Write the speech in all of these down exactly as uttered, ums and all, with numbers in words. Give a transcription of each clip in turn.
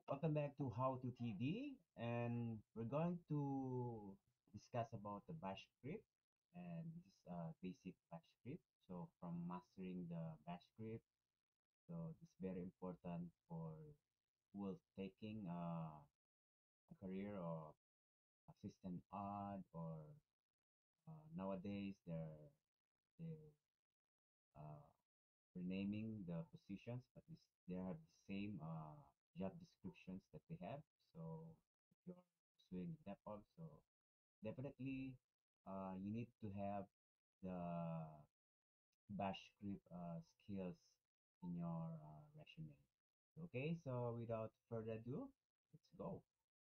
Welcome back to How to T V, and we're going to discuss about the Bash script, and this is a basic Bash script. So from mastering the Bash script, so it's very important for who will taking uh, a career or assistant ad or uh, nowadays they're they're uh, renaming the positions, but it's, they have the same uh, job descriptions that they have. So if you're pursuing DevOps, so definitely uh, you need to have the Bash script uh, skills in your uh, resume. Okay, so without further ado, let's go.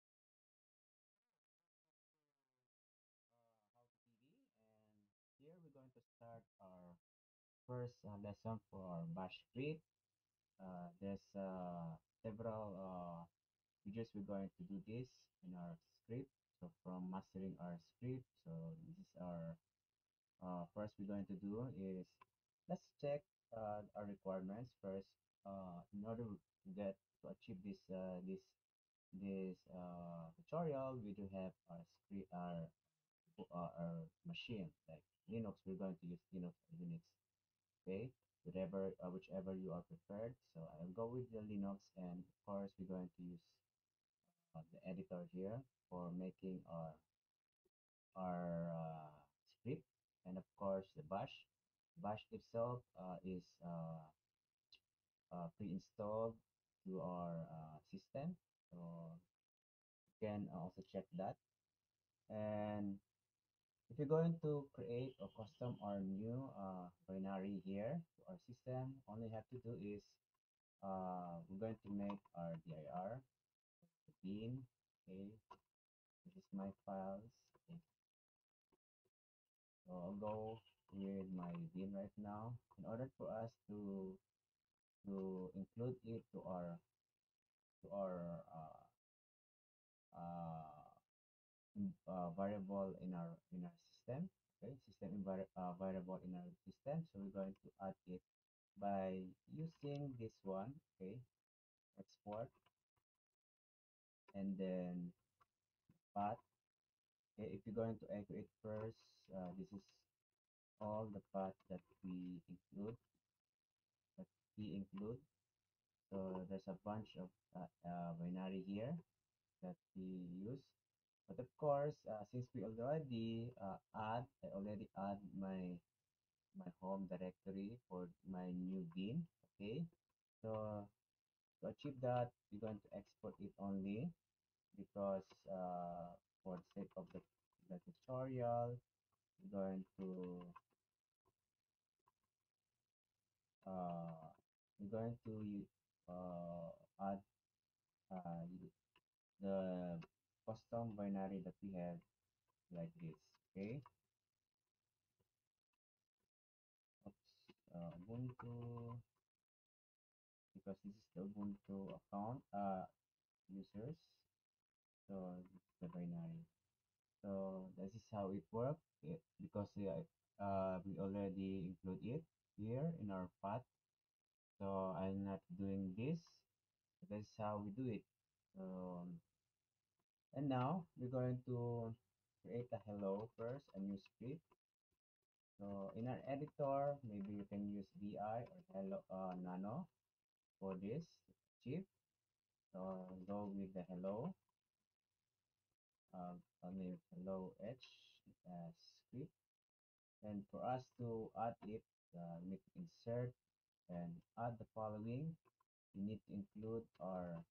Uh, How to T V, and here we're going to start our first uh, lesson for our Bash script. Uh, there's uh, several uh, videos we're going to do this in our script. So from mastering our script, so this is our uh, first we're going to do is let's check uh, our requirements first. Uh, in order to get to achieve this uh, this this uh, tutorial, we do have our script our uh, our machine like Linux. We're going to use Linux or Unix. Okay, whatever uh, whichever you are preferred. So I'll go with the Linux, and of course we're going to use uh, the editor here for making our our uh, script, and of course the bash. Bash itself uh, is uh, uh, pre-installed to our uh, system, so you can also check that. And if you're going to create a custom or new uh, binary here to our system, all you have to do is uh, we're going to make our dir, the bin. Okay, this is my files. Okay, so I'll go with my bin right now. In order for us to to include it to our to our uh, uh, in- uh, variable in our in our system. Okay, system invari- uh, variable in our system. So we're going to add it by using this one. Okay, export, and then path. Okay, if you're going to echo it first, uh, this is all the path that we include that we include. So there's a bunch of uh, uh, binary here that we use. But of course, uh, since we already uh, add, I already add my my home directory for my new bin. Okay, so to achieve that, we're going to export it only because uh, for the sake of the, the tutorial, we're going to uh, we're going to uh, add uh, the custom binary that we have like this. Okay, oops, uh, Ubuntu, because this is the Ubuntu account uh, users. So this is the binary. So this is how it works. It, because uh, uh, we already include it here in our path. So I'm not doing this. That's how we do it. Um, and now we're going to create a hello first, a new script. So in our editor, maybe you can use V I or hello uh, nano for this chip. So go with the hello, uh, I'll name it hello H uh, script. And for us to add it, uh, we need to insert and add the following. We need to include our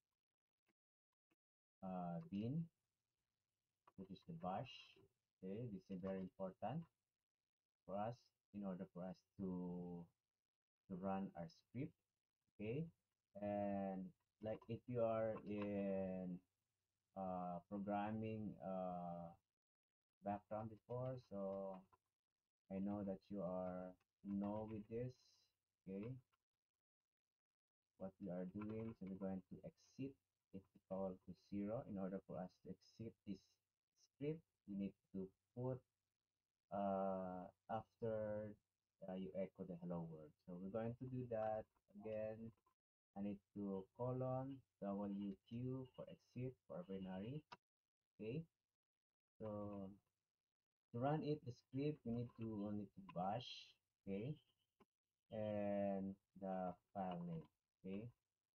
uh, bin, which is the bash. Okay, this is very important for us in order for us to to run our script. Okay, and like if you are in uh, programming uh, background before, so I know that you are know with this. Okay, what we are doing. So we're going to exit it equal to zero. In order for us to exit this script, we need to put uh, after uh, you echo the hello world. So we're going to do that again. I need to colon W Q for exit for binary. Okay. So to run it, the script, we need to only to bash. Okay. And the file name. Okay.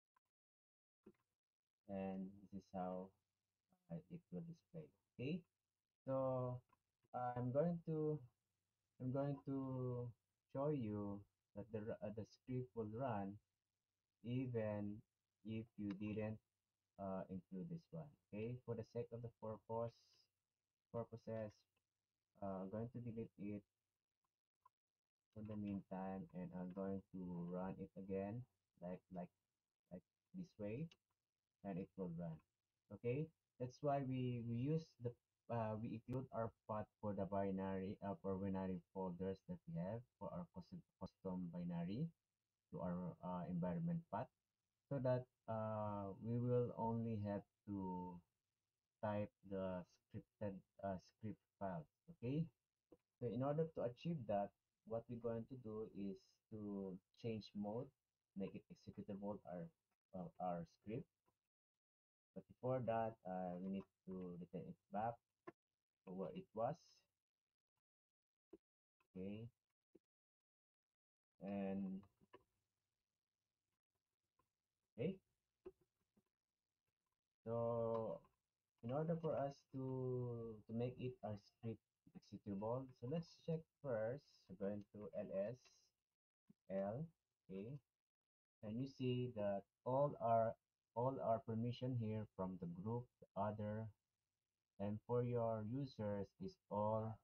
And this is how uh, it will display. Okay. So I'm going to I'm going to show you that the uh, the script will run even if you didn't uh, include this one. Okay, for the sake of the purpose purposes, uh, I'm going to delete it for the meantime, and I'm going to run it again, like like like this way, and it will run. Okay, that's why we we use the uh, we include our path for the binary uh, for binary folders that we have for our custom custom binary to our uh, environment path, so that uh, we will only have to type the scripted uh, script files. Okay, so in order to achieve that, what we're going to do is to change mode, make it executable our uh, our script. But before that, uh, we need to return it back to where it was. Okay, and okay, so in order for us to to make it our script executable, so let's check first. So going to ls l, okay, and you see that all our all our permission here from the group, the other, and for your users is all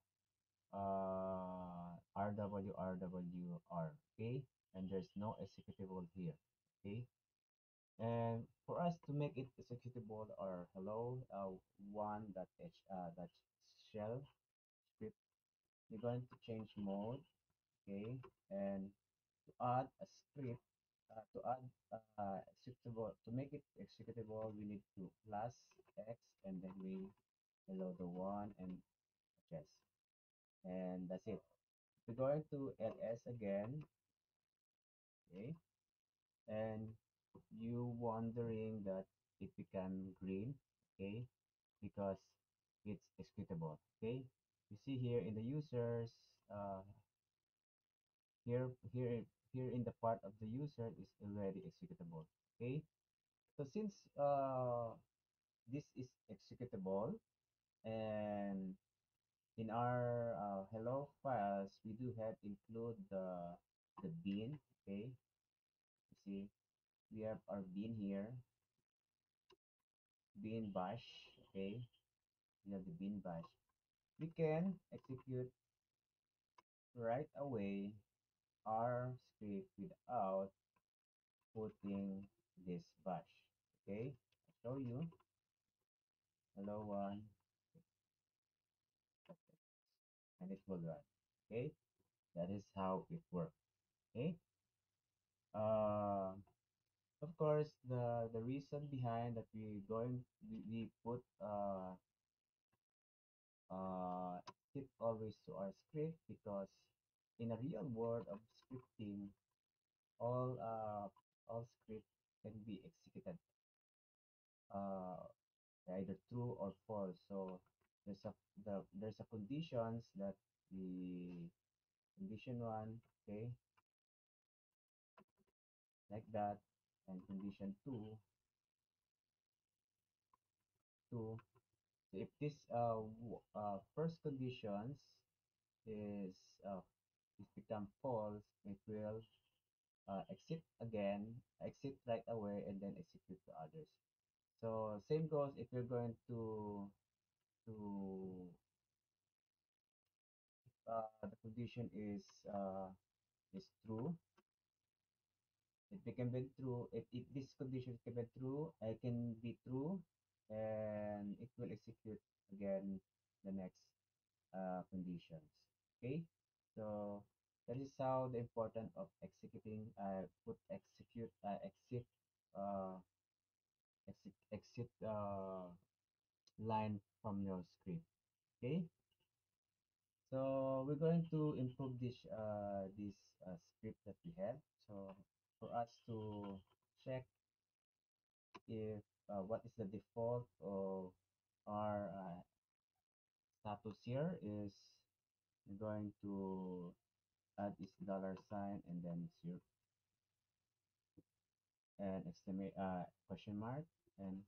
uh rw rw r, okay, and there's no executable here. Okay, and for us to make it executable or hello uh, one dot h uh, dot shell script, you're going to change mode. Okay, and to add a script, uh, to add uh, executable, to make it executable, we need to plus x and then we below the one and yes, and that's it. We're going to ls again. Okay, and you wondering that it became green. Okay, because it's executable. Okay, you see here in the users, uh, here here here in the part of the user is already executable. Okay, so since uh, this is executable, and in our uh, hello files we do have include the the bin. Okay, you see we have our bin here, bin bash. Okay, we have the bin bash. We can execute right away our script without putting this bash. Okay, I'll show you. Hello one, and it will run. Okay, that is how it works. Okay, uh, of course the the reason behind that we going we, we put uh uh skip always to our script, because in a real world of scripting, all uh all script can be executed uh either true or false. So there's a the there's a conditions that the condition one, okay, like that, and condition two, two. So if this uh, w- uh first conditions is uh is become false, it will uh, exit again, exit right away, and then execute to others. So same goes if you're going to to uh, the condition is uh, is true. It can be true. If, if this condition can be true, I can be true, and it will execute again the next uh, conditions. Okay, so that is how the importance of executing. Uh, put execute uh, exit uh, exit exit uh, line from your script. Okay, so we're going to improve this uh, this uh, script that we have. So for us to check if uh, what is the default of our uh, status here is we're going to add this dollar sign and then zero and estimate uh, question mark, and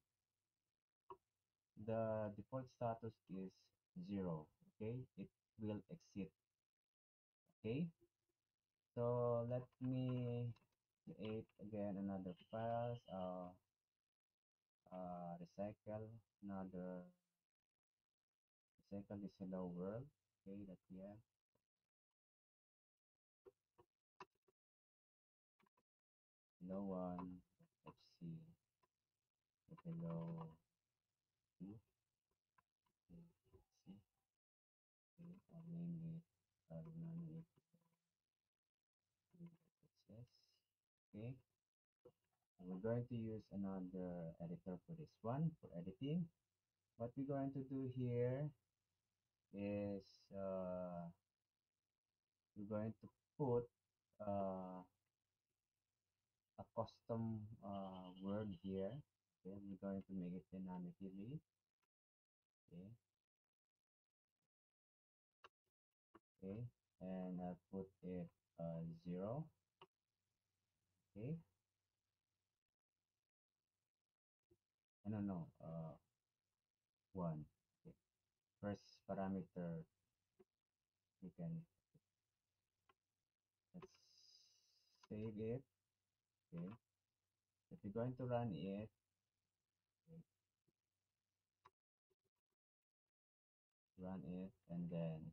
the default status is zero. Okay, it will exit. Okay, so let me create again another files. Uh, uh, recycle another recycle this hello world. Okay, that we have. Hello one. Let's see. Hello two. Okay, let's see. Okay, I'll name it. I'll name it. Success. Okay. And we're going to use another editor for this one for editing. What we're going to do here is uh, we're going to put uh, a custom uh, word here. Okay, we're going to make it dynamically. Okay, okay, and I'll put it uh, zero. Okay, no, no, no, uh, one. Okay, first parameter we can let's save it. Okay, if you're going to run it, okay, run it, and then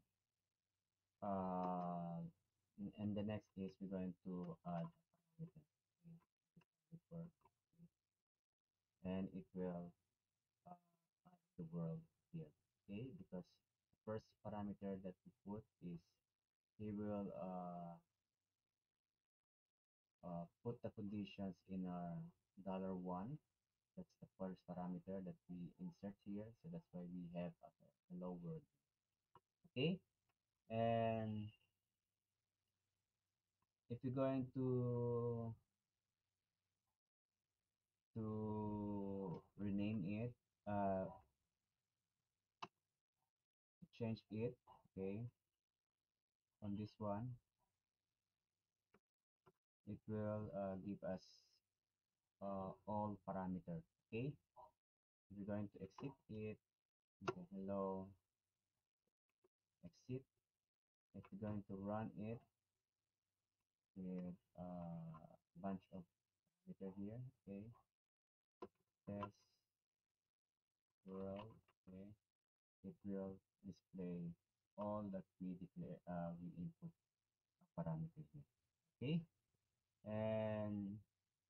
uh, and the next is we're going to add a parameter. Okay, before, and it will uh, add the world here. Okay, because the first parameter that we put is he will uh, uh, put the conditions in our dollar one. That's the first parameter that we insert here. So that's why we have a hello world. Okay, and if you're going to to rename it, uh, change it, okay, on this one, it will uh, give us uh, all parameter. Okay, if you're going to exit it, okay, hello, exit. If you're going to run it with a uh, bunch of parameter here, okay, test world, okay, it will display all that we declare, uh, we input a parameter here. Okay, and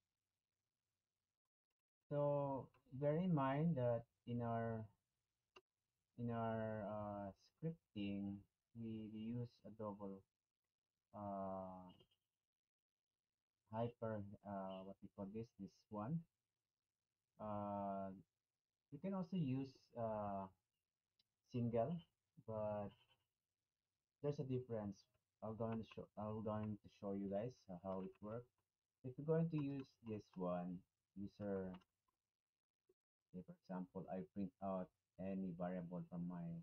so bear in mind that in our in our uh, scripting, we, we use a double uh, hyper, uh, what we call this, this one. Uh, you can also use uh, single, but there's a difference. I'm going to show, I'm going to show you guys how it works. If you're going to use this one, user, say for example, I print out any variable from my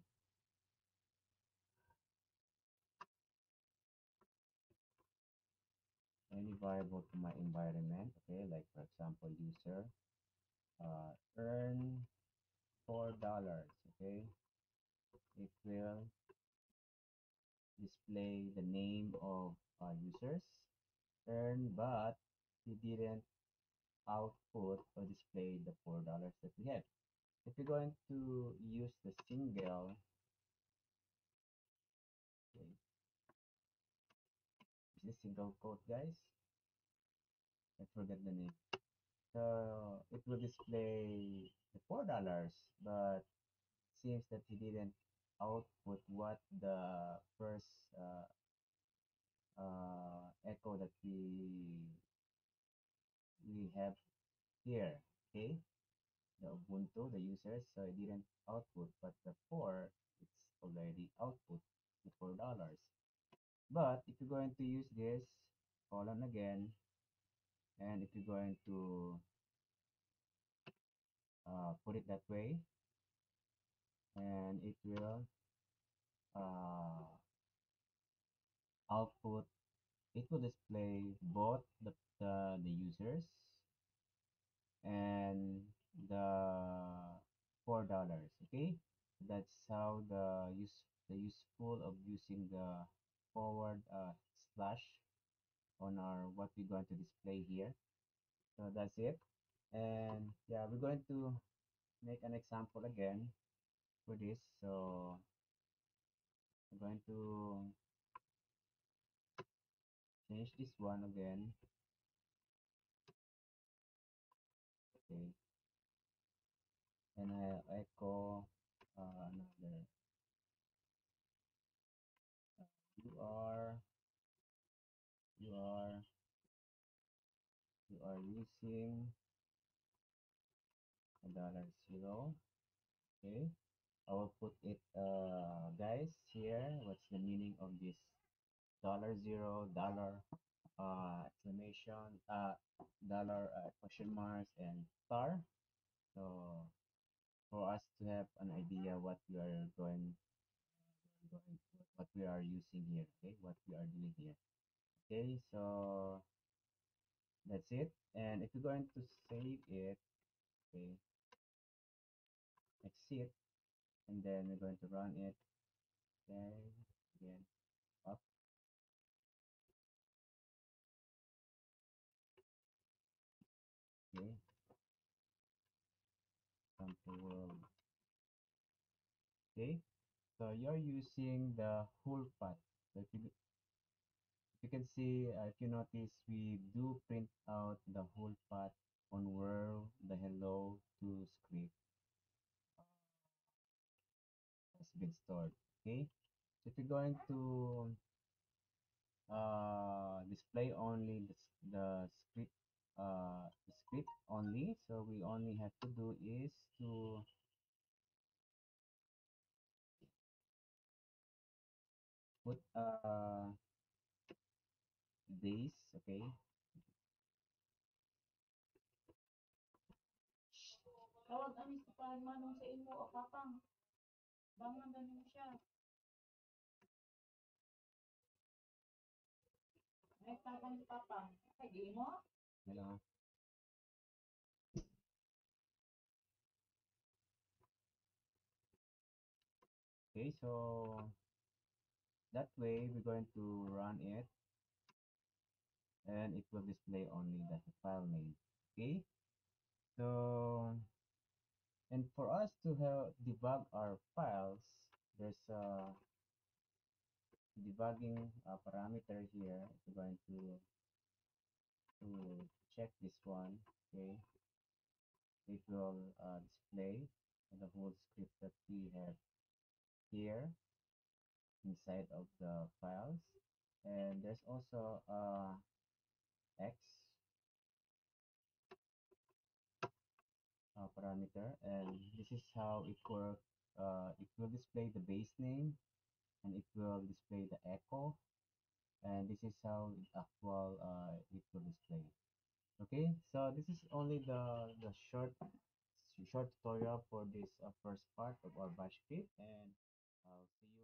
any variable from my environment. Okay, like for example, user uh, earn four dollars. Okay, it will display the name of uh, users earn, but it didn't output or display the four dollars that we have. If you're going to use the single, okay, is this single quote, guys? I forget the name. So it will display the four dollars, but seems that he didn't output what the first uh, uh, echo that we we have here. Okay, the Ubuntu, the users, so it didn't output, but the four, it's already output the four dollars. But if you're going to use this colon again, And if you're going to uh, put it that way, and it will uh, output, it will display both the, the, the users and the four dollars. Okay, that's how the use the useful of using the forward uh, slash on our what we're going to display here. So that's it. And yeah, we're going to make an example again for this. So I'm going to change this one again. Okay, and I echo uh, another uh, you are you are you are using a dollar zero. Okay, I will put it uh guys here. What's the meaning of this dollar zero dollar uh exclamation uh dollar uh, question marks and star? So for us to have an idea what we are going going what we are using here. Okay, what we are doing here. Okay, so that's it. And if you're going to save it, okay, exit, and then we're going to run it. Okay, again, up. Okay, sample world. Okay, so you're using the whole path. So if you, if you can see, uh, if you notice, we do print out the whole path on where the hello to script has been stored. Okay, so if you're going to uh, display only the, s- the script uh, the script only, so we only have to do is to put uh, this. Okay, Tawag ani sa pagmanong sa imo o papang. Bangon na niyo siya. Ay, tapang si papang. Ay, di mo? hello. Okay, so that way we're going to run it and it will display only the file name. Okay, so and for us to help debug our files, there's a debugging uh, parameter here. We're going to to check this one. Okay, it will uh, display the whole script that we have here inside of the files. And there's also uh, X uh, parameter, and this is how it works. Uh, it will display the base name, and it will display the echo, and this is how it actual uh, it will display. Okay, so this is only the the short short tutorial for this uh, first part of our bash script, and I'll see you